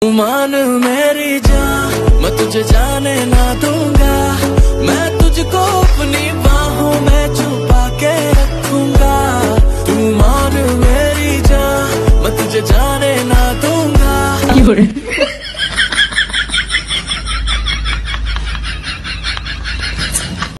मान मेरी जान, मैं तुझे जाने ना दूंगा।